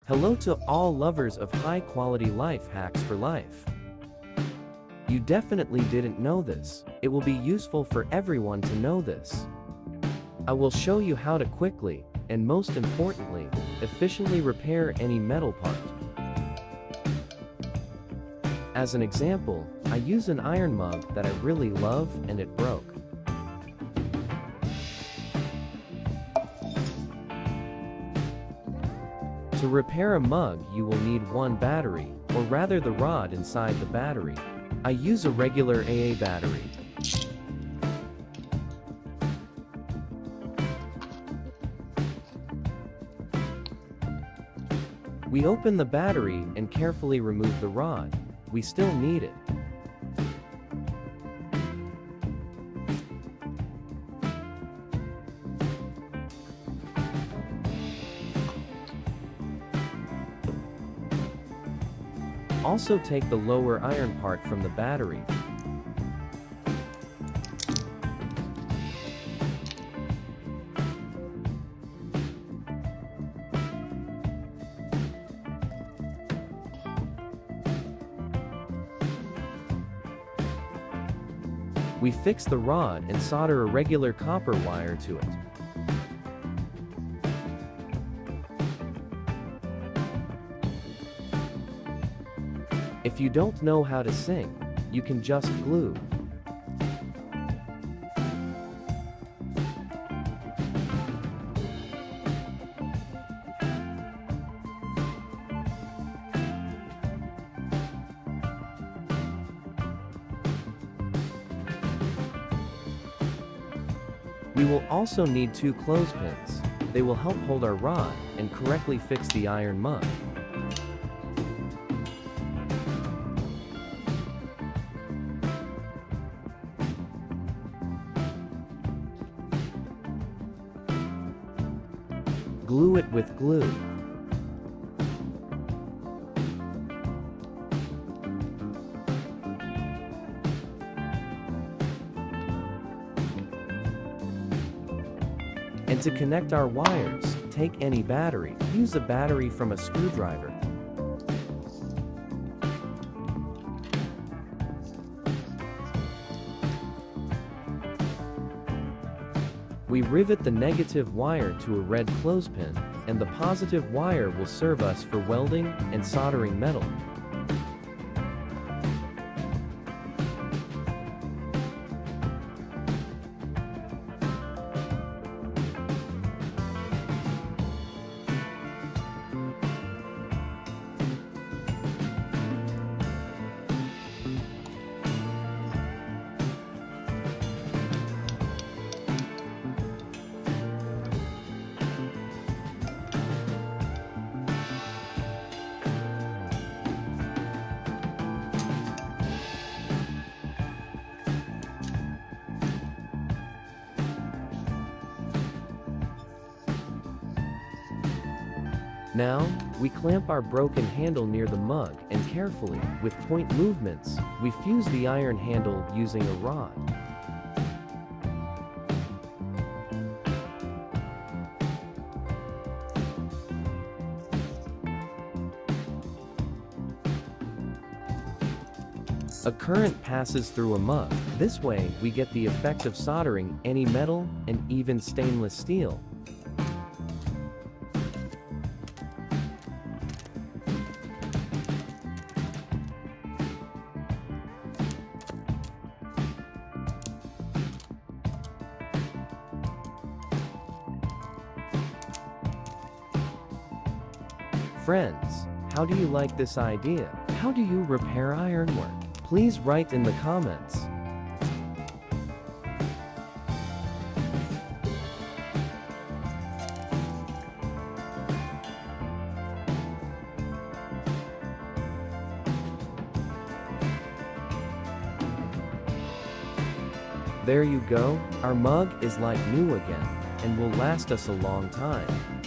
Hello to all lovers of high-quality life hacks for life. You definitely didn't know this. It will be useful for everyone to know this. I will show you how to quickly, and most importantly, efficiently repair any metal part. As an example, I use an iron mug that I really love and it broke. To repair a mug, you will need one battery, or rather the rod inside the battery. I use a regular AA battery. We open the battery and carefully remove the rod. We still need it. Also take the lower iron part from the battery. We fix the rod and solder a regular copper wire to it. If you don't know how to sing, you can just glue. We will also need 2 clothespins. They will help hold our rod and correctly fix the iron mug. Glue it with glue. And to connect our wires, take any battery. Use a battery from a screwdriver. We rivet the negative wire to a red clothespin, and the positive wire will serve us for welding and soldering metal. Now, we clamp our broken handle near the mug and carefully, with point movements, we fuse the iron handle using a rod. A current passes through a mug. This way, we get the effect of soldering any metal and even stainless steel. Friends, how do you like this idea? How do you repair ironwork? Please write in the comments. There you go, our mug is like new again, and will last us a long time.